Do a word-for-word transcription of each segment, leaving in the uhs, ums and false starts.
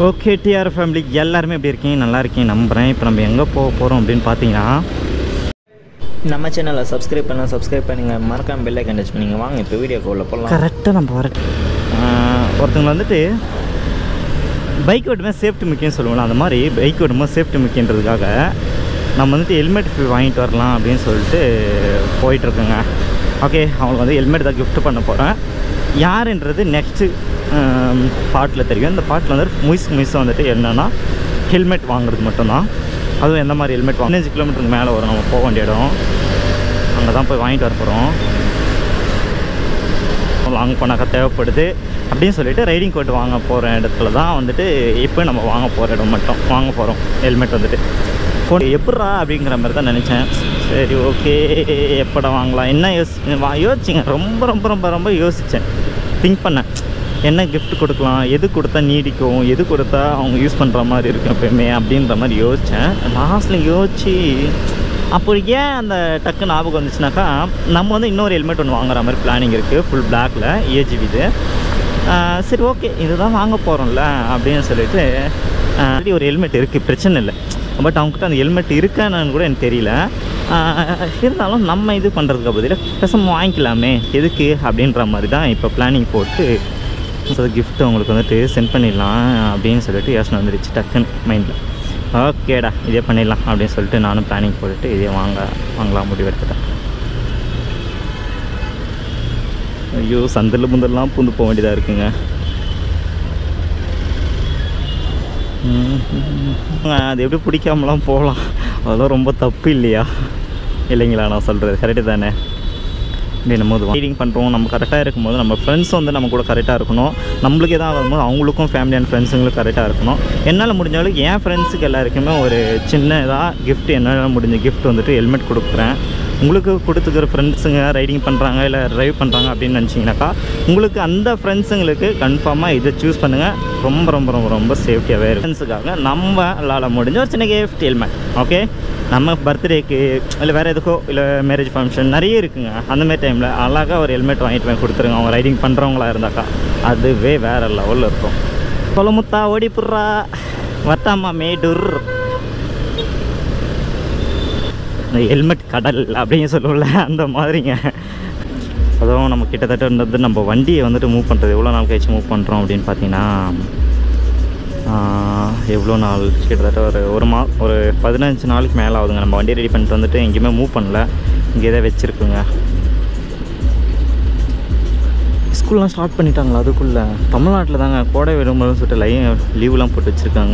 Okay TR family எல்லாருமே எப்படி இருக்கீங்க? நல்லா இருக்கீங்க நம்புகிறேன். இப்போ நம்ம எங்கே போக போகிறோம் அப்படின்னு பார்த்தீங்கன்னா, நம்ம சேனலை சப்ஸ்கிரைப் பண்ண சப்ஸ்கிரைப் பண்ணிங்க, மறக்காம பெல் ஐக்கன் டச் பண்ணிங்க. வாங்க இப்போ வீடியோக்கு உள்ள போகலாம். கரெக்டாக நம்ம வர ஒருத்தவங்க வந்துட்டு பைக் ஓட்டுமே சேஃப்டி முக்கியம் சொல்லுவோம்ல, அந்த மாதிரி பைக் ஓட்டும்போது சேஃப்டி முக்கியன்றதுக்காக நம்ம வந்துட்டு ஹெல்மெட் வாங்கிட்டு வரலாம் அப்படின்னு சொல்லிட்டு போயிட்டுருக்கோங்க. ஓகே, அவங்களுக்கு வந்து ஹெல்மெட் தான் கிஃப்ட் பண்ண போகிறேன். யாருன்றது நெக்ஸ்ட்டு பாட்டில் தெரியும். இந்த பாட்டில் வந்து முயஸ் முயஸாக வந்துட்டு என்னென்னா ஹெல்மெட் வாங்குறது மட்டும்தான். அதுவும் எந்த மாதிரி ஹெல்மெட் பதினஞ்சு கிலோமீட்டருக்கு மேலே வரும் நம்ம போக வேண்டிய இடம். அங்கே தான் போய் வாங்கிட்டு வர போகிறோம். லாங் போனாக்கா தேவைப்படுது அப்படின்னு சொல்லிட்டு ரைடிங் கோட் வாங்க போகிற இடத்துல தான் வந்துட்டு இப்போ நம்ம வாங்க போகிற இடம் மட்டும் வாங்க போகிறோம். ஹெல்மெட் வந்துட்டு ஃபோன் எப்பட்றா அப்படிங்கிற மாதிரி தான் நினச்சேன். சரி ஓகே, எப்படா வாங்கலாம் என்ன யோசி வா யோசிச்சிங்க ரொம்ப ரொம்ப ரொம்ப ரொம்ப யோசித்தேன். திங்க் பண்ணேன், என்ன கிஃப்ட் கொடுக்கலாம், எது கொடுத்தா நீடிக்கும், எது கொடுத்தா அவங்க யூஸ் பண்ணுற மாதிரி இருக்கும் எப்பயுமே அப்படின்ற மாதிரி யோசித்தேன். லாஸ்ட்டில் யோசித்து அப்போ ஏன் அந்த டக்கு ஞாபகம் வந்துச்சுனாக்கா, நம்ம வந்து இன்னொரு ஹெல்மெட் ஒன்று வாங்குற மாதிரி பிளானிங் இருக்குது. ஃபுல் பிளாக்கில் ஏஜிவி இது. சரி ஓகே, இதுதான் வாங்க போகிறோம்ல அப்படின்னு சொல்லிட்டு ஆல்ரெடி ஒரு ஹெல்மெட் இருக்குது, பிரச்சனை இல்லை. பட் அவங்ககிட்ட அந்த ஹெல்மெட் இருக்கான்னு கூட எனக்கு தெரியல. இருந்தாலும் நம்ம இது பண்ணுறதுக்கு பதிலாக பேசாமல் வாங்கிக்கலாமே எதுக்கு அப்படின்ற மாதிரி தான் இப்போ பிளானிங் போட்டு ஸோ கிஃப்ட் அவங்களுக்கு வந்துட்டு சென்ட் பண்ணிடலாம் அப்படின்னு சொல்லிட்டு யோசனை வந்துடுச்சு டக்குன்னு மைண்டில். ஓகேடா இதே பண்ணிடலாம் அப்படின்னு சொல்லிட்டு நானும் பிளானிங் போட்டுட்டு இதே வாங்க வாங்கலாம் முடிவு எடுத்துட்டேன். ஐயோ, சந்தில் முந்தெல்லாம் பூந்து போக வேண்டியதாக இருக்குங்க. அது எப்படி பிடிக்காமலாம் போகலாம், அதெல்லாம் ரொம்ப தப்பு இல்லையா? இல்லைங்களா நான் சொல்கிறது கரெக்டு தானே? அப்படின்னும் போது ரைடிங் பண்ணுறோம், நம்ம கரெக்டாக இருக்கும்போது நம்ம ஃப்ரெண்ட்ஸும் வந்து நம்ம கூட கரெக்டாக இருக்கணும். நம்மளுக்கு எதாவது வரும்போது அவங்களுக்கும் ஃபேமிலி அண்ட் ஃப்ரெண்ட்ஸுங்களும் கரெக்டாக இருக்கணும். என்னால் முடிஞ்சாலும் என் ஃப்ரெண்ட்ஸுக்கு எல்லாருக்குமே ஒரு சின்னதாக கிஃப்ட், என்னால் முடிஞ்ச கிஃப்ட் வந்துட்டு ஹெல்மெட் கொடுக்குறேன். உங்களுக்கு கொடுத்துக்கிற ஃப்ரெண்ட்ஸுங்க ரைடிங் பண்ணுறாங்க இல்லை ட்ரைவ் பண்ணுறாங்க அப்படின்னு நினச்சிங்கனாக்கா, உங்களுக்கு அந்த ஃப்ரெண்ட்ஸுங்களுக்கு கன்ஃபார்மாக இதை சூஸ் பண்ணுங்கள். ரொம்ப ரொம்ப ரொம்ப ரொம்ப சேஃப்டியாகவே இருக்கும். ஃப்ரெண்ட்ஸுக்காக நம்மளால் முடிஞ்ச ஒரு சின்ன கிஃப்ட் ஹெல்மெட். ஓகே, நம்ம பர்த்டேக்கு இல்லை வேறு எதுக்கோ இல்லை மேரேஜ் ஃபங்க்ஷன் நிறைய இருக்குங்க. அந்தமாரி டைமில் அழகாக ஒரு ஹெல்மெட் வாங்கிட்டு போய் கொடுத்துருங்க. அவங்க ரைடிங் பண்ணுறவங்களா இருந்தாக்கா அதுவே வேறு லெவலில் இருக்கும். கொலமுத்தா ஓடிப்புட்றா வட்டாமா மேடூர் இந்த ஹெல்மெட் கடல் அப்படின்னு சொல்லுவோம்ல, அந்த மாதிரிங்க. அதுவும் நம்ம கிட்டத்தட்ட இருந்தது நம்ம வண்டியை வந்துட்டு மூவ் பண்ணுறது எவ்வளோ நாள் கழிச்சு மூவ் பண்ணுறோம் அப்படின்னு பார்த்தீங்கன்னா, எவ்வளோ நாள் கிட்டத்தட்ட ஒரு ஒரு மா ஒரு பதினஞ்சு நாளைக்கு மேலே ஆகுதுங்க. நம்ம வண்டி ரெடி பண்ணிட்டு வந்துட்டு எங்கேயுமே மூவ் பண்ணல, இங்கே தான் வச்சுருக்குங்க. ஸ்கூல்லாம் ஸ்டார்ட் பண்ணிட்டாங்களா அதுக்குள்ளே? தமிழ்நாட்டில் தாங்க கோடை விடுமுறைன்னு சொல்லிட்டு லை லீவுலாம் போட்டு வச்சுருக்காங்க.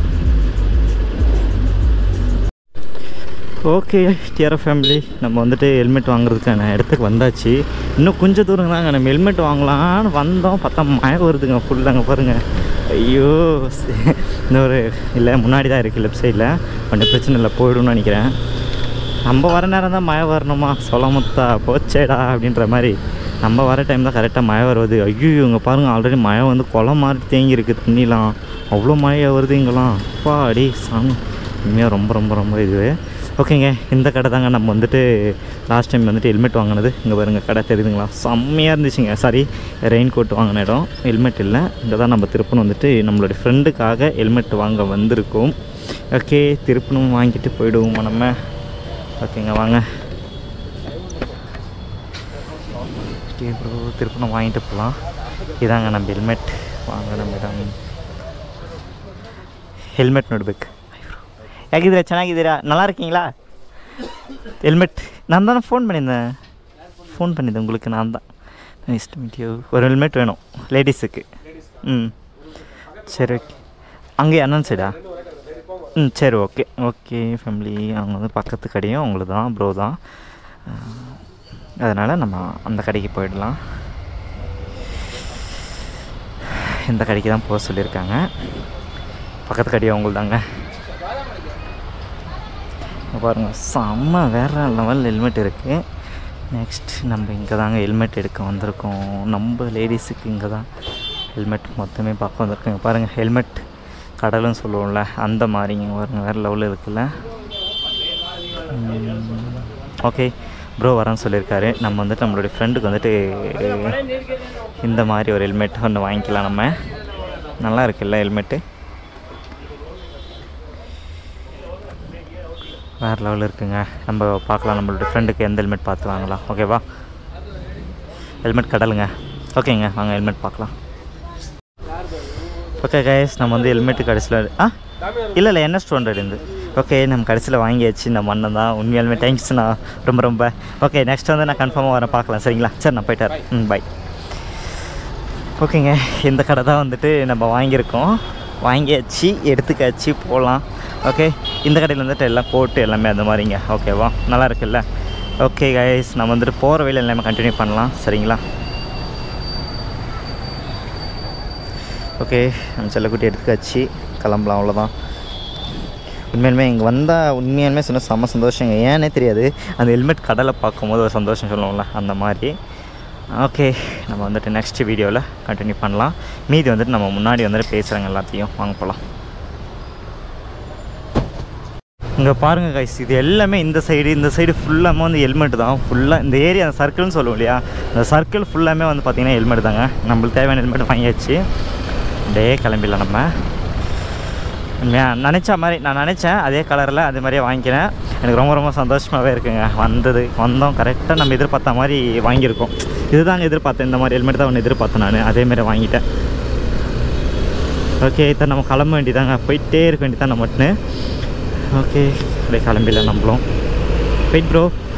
ஓகே டிஆர் ஃபேமிலி, நம்ம வந்துட்டு ஹெல்மெட் வாங்குறதுக்கான இடத்துக்கு வந்தாச்சு. இன்னும் கொஞ்சம் தூரம் தாங்க நம்ம ஹெல்மெட் வாங்கலான்னு வந்தோம். பார்த்தா மழை வருதுங்க ஃபுல்லாங்க பாருங்கள். ஐயோ, இந்த ஒரு இல்லை முன்னாடி தான் இருக்குது லெஃப்ட் சைடில், ஒன்றும் பிரச்சனை இல்லை போய்டும்னு நினைக்கிறேன். நம்ம வர நேரம் தான் மழை வரணுமா, சொலமுத்தா போச்சேடா அப்படின்ற மாதிரி. நம்ம வர டைம் தான் கரெக்டாக மழை வருவது. ஐயோ இங்கே பாருங்கள், ஆல்ரெடி மழை வந்து குளம் மாதிரி தேங்கி இருக்குது, தண்ணிலாம் அவ்வளோ மழையாக வருது இங்கெல்லாம். அப்பா அடி சாமி, உண்மையாக ரொம்ப ரொம்ப ரொம்ப இதுவே. ஓகேங்க, இந்த கடை தாங்க நம்ம வந்துட்டு லாஸ்ட் டைம் வந்துட்டு ஹெல்மெட் வாங்கினது. இங்கே பாருங்கள் கடை தெரியுதுங்களா, செம்மையாக இருந்துச்சுங்க. சாரி, ரெயின் கோட் வாங்கின இடம், ஹெல்மெட் இல்லை. இங்கே தான் நம்ம திருப்பணும் வந்துட்டு நம்மளுடைய ஃப்ரெண்டுக்காக ஹெல்மெட் வாங்க வந்திருக்கோம். ஓகே, திருப்பணும் வாங்கிட்டு போயிடுவோம் நம்ம. ஓகேங்க வாங்க. ஓகே ப்ரோ, திருப்பணும் வாங்கிட்டு போகலாம். இதாங்க நம்ம ஹெல்மெட் வாங்க நம்ம இடம். ಹೆಲ್ಮೆಟ್ ನೋಡ್ಬೇಕು. ಹೇಗಿದ್ದೀರಾ? ಚೆನ್ನಾಗಿದ್ದೀರಾ? நல்லா இருக்கீங்களா? ஹெல்மெட் நான் தானே ஃபோன் பண்ணியிருந்தேன் ஃபோன் பண்ணியிருந்தேன் உங்களுக்கு நான் தான். Nice to meet you. ஒரு ஹெல்மெட் வேணும் லேடிஸுக்கு. ம் சரி ஓகே. அங்கே அண்ணன் சைடா? ம் சரி ஓகே ஓகே ஃபேமிலி. அவங்க வந்து பக்கத்து கடையும் அவங்களுக்கு தான் ப்ரோ தான், அதனால் நம்ம அந்த கடைக்கு போயிடலாம். இந்த கடைக்கு தான் போக சொல்லியிருக்காங்க. பக்கத்து கடையும் அவங்களுக்கு தாங்க. பாருங்கள் செம்ம வேறு லெவல் ஹெல்மெட் இருக்குது. நெக்ஸ்ட் நம்ம இங்கே தாங்க ஹெல்மெட் எடுக்க வந்திருக்கோம். நம்ம லேடிஸுக்கு இங்கே தான் ஹெல்மெட் மொத்தமே பார்க்க வந்திருக்கோங்க. பாருங்கள் ஹெல்மெட் கடலுன்னு சொல்லுவோம்ல, அந்த மாதிரிங்க பாருங்கள் வேறு லெவலில் இருக்குல்ல. ஓகே ப்ரோ வரேன்னு சொல்லியிருக்காரு. நம்ம வந்துட்டு நம்மளுடைய ஃப்ரெண்டுக்கு வந்துட்டு இந்த மாதிரி ஒரு ஹெல்மெட் ஒன்று வாங்கிக்கலாம். நம்ம நல்லா இருக்குல்ல ஹெல்மெட்டு. வேறு லெவலில் இருக்குங்க. நம்ம பார்க்கலாம் நம்மளோட ஃப்ரெண்டுக்கு எந்த ஹெல்மெட் பார்த்து வாங்கலாம். ஓகேவா? ஹெல்மெட் கடலுங்க. ஓகேங்க, வாங்க ஹெல்மெட் பார்க்கலாம். ஓகே கைஸ், நம்ம வந்து ஹெல்மெட்டு கடைசியில் ஆ இல்லை இல்லை என்எஸ் டூ ஹண்ட்ரட் இருந்து ஓகே நம்ம கடைசியில் வாங்கியாச்சு. நம்ம அண்ணன் தான் உண்மையாலுமே தேங்க்ஸ்ண்ணா ரொம்ப ரொம்ப. ஓகே நெக்ஸ்ட் வந்து நான் கன்ஃபார்மாக வரேன், பார்க்கலாம். சரிங்களா? சரி நான் போயிட்டார். ம் பை. ஓகேங்க, இந்த கடை தான் வந்துட்டு நம்ம வாங்கியிருக்கோம். வாங்கியாச்சு, எடுத்துக்காச்சு, போகலாம். ஓகே, இந்த கடையில் வந்துட்டு எல்லாம் கோட்டு எல்லாமே அந்த மாதிரிங்க. ஓகேவா? நல்லா இருக்குல்ல? ஓகே கைஸ், நம்ம வந்துட்டு போகிற வழியில் எல்லாமே கண்டினியூ பண்ணலாம். சரிங்களா? ஓகே, நம்ம செல்லக்குட்டி எடுத்துக்காச்சு, கிளம்பலாம். அவ்வளோதான். உண்மையிலுமே இங்கே வந்தால் உண்மையாலுமே சொன்ன செம்ம சந்தோஷங்க. ஏன்னே தெரியாது, அந்த ஹெல்மெட் கடலை பார்க்கும்போது ஒரு சந்தோஷம் சொல்லுவோம்ல, அந்த மாதிரி. ஓகே, நம்ம வந்துட்டு நெக்ஸ்ட் வீடியோவில் கண்டினியூ பண்ணலாம். மீதி வந்துட்டு நம்ம முன்னாடி வந்துட்டு பேசுகிறாங்க எல்லாத்தையும். வாங்க போகலாம். இங்கே பாருங்கள் கைஸ், இது எல்லாமே இந்த சைடு இந்த சைடு ஃபுல்லாமே வந்து ஹெல்மெட் தான். ஃபுல்லாக இந்த ஏரியா அந்த சர்க்கிள்னு சொல்லுவோம் இல்லையா, அந்த சர்க்கிள் ஃபுல்லாமே வந்து பார்த்திங்கன்னா ஹெல்மெட் தாங்க. நம்மளுக்கு தேவையான ஹெல்மெட் வாங்கியாச்சு. அப்படியே கிளம்பிடலாம். நம்ம நினச்ச மாதிரி நான் நினச்சேன் அதே கலரில் அதே மாதிரியே வாங்கிக்கிறேன். எனக்கு ரொம்ப ரொம்ப சந்தோஷமாகவே இருக்குங்க. வந்தது வந்தோம் கரெக்டாக நம்ம எதிர்பார்த்த மாதிரி வாங்கியிருக்கோம். இதுதாங்க எதிர்பார்த்தேன், இந்த மாதிரி ஹெல்மெட் தான் ஒன்று எதிர்பார்த்தேன் நான். அதேமாதிரி வாங்கிட்டேன். ஓகே, இப்போ நம்ம கிளம்ப வேண்டியதாங்க. போயிட்டே இருக்க வேண்டியதான் நம்ம மட்டும். ஓகே, அப்படியே கிளம்பிடலாம் நம்மளும். Wait bro.